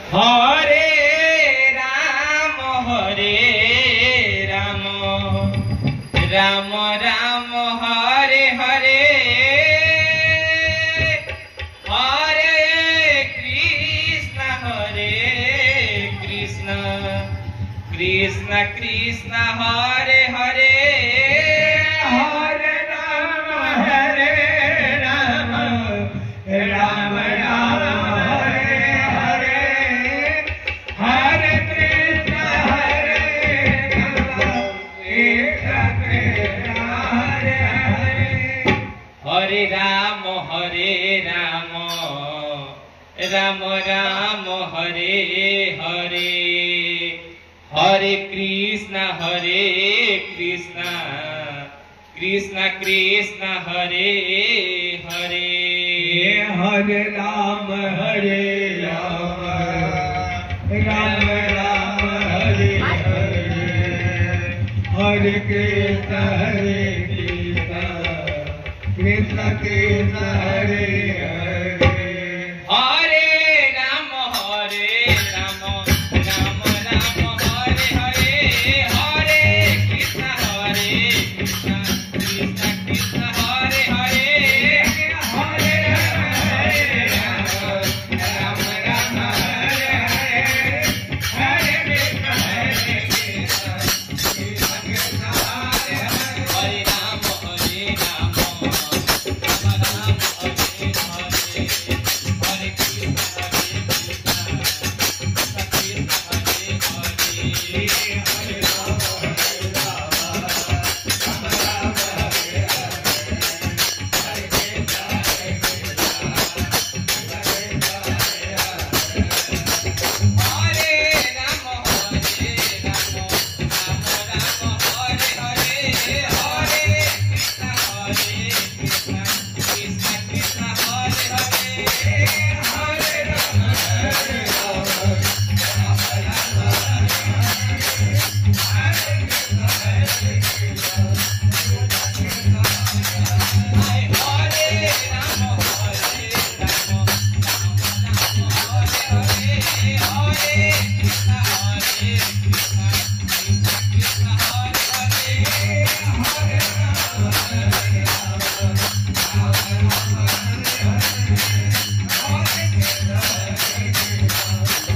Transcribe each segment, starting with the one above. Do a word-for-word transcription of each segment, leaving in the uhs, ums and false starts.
Hare Ram Hare Ram Ram Ram Hare Hare Hare Krishna Hare Krishna Krishna Krishna Hare Hare Hare Ram Hare Ram Ram Ram Hare Hare Hare Krishna Hare Krishna Krishna Hare Hare Hare Ram Hare Ram Ram Ram Hare Hare Hare Krishna Hare Krishna Krishna Krishna Hare Hare Hare Ram Hare Ram Ram Ram Hare Hare Hare Krishna Hare Krishna Krishna Krishna Hare Hare Hare Ram Hare Ram Ram Ram Hare Hare Hare Krishna Hare Krishna Krishna Krishna Hare Hare Hare Ram Hare Ram Ram Ram Hare Hare Hare Krishna Hare Krishna Krishna Krishna Hare Hare Hare Ram Hare Ram Ram Ram Hare Hare Hare Krishna Hare Krishna Krishna Krishna Hare Hare Hare Ram Hare Ram Ram Ram Hare Hare Hare Krishna Hare Krishna Krishna Krishna Hare Hare Hare Ram Hare Ram Ram Ram Hare Hare Hare Krishna Hare Krishna Krishna Krishna Hare Hare Hare Ram Hare Ram Ram Ram Hare Hare Hare Krishna Hare Krishna Krishna Krishna Hare Hare Ram Hare Ram Ram Ram Hare Hare Hare Krishna Hare Krishna Krishna Krishna Hare Hare Hare Ram Hare Ram Ram Ram Hare Hare Hare Krishna Hare Krishna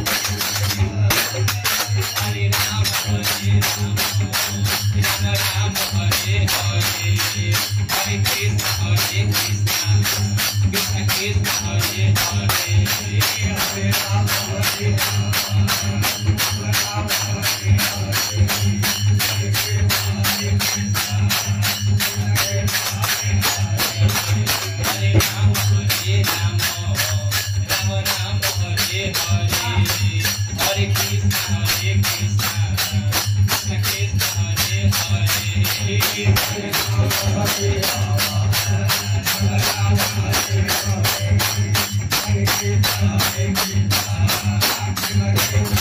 Hare Ram Hare Ram Ram Ram Hare Hare Hare Krishna Hare Krishna Krishna Krishna Hare Hare Hare Ram Hare Ram Ram Ram Hare Hare Hare Krishna Hare Krishna Hare Ram Hare Ram Ram Ram Hare Hare Hare Krishna Hare Krishna Krishna Krishna Hare Hare Hare Ram Hare Ram Ram Ram Hare Hare Hare Krishna Hare Krishna Krishna Krishna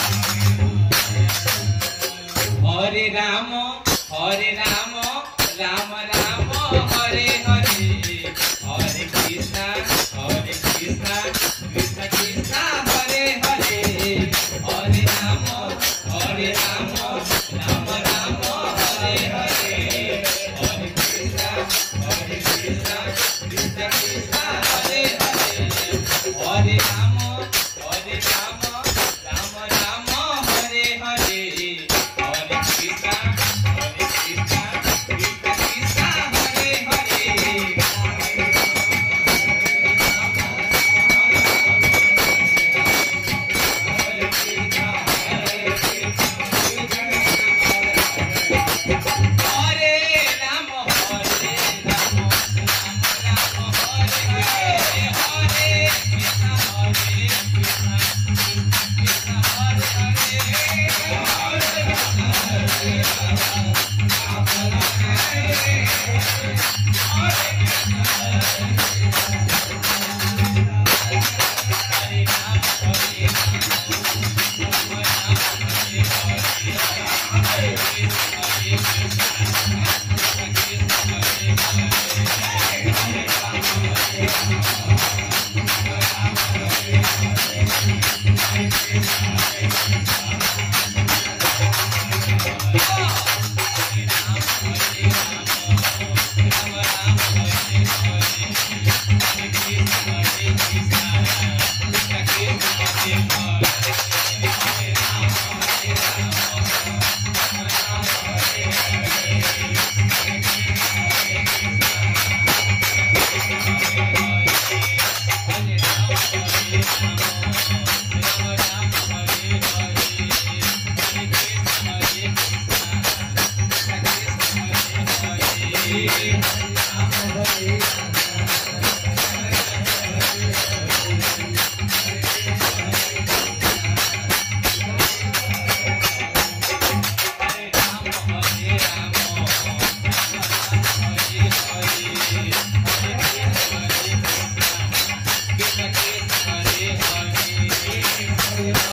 Hare Ram Hare Ram Ram Ram Hare Hare Hare Krishna Hare Krishna Krishna Krishna Hare Hare Hare Ram Hare Ram Ram Ram Hare Hare Hare Krishna Hare Krishna Krishna Krishna Hare Hare Hare Ram Hare Ram Ram Ram Hare Hare Hare Krishna Krishna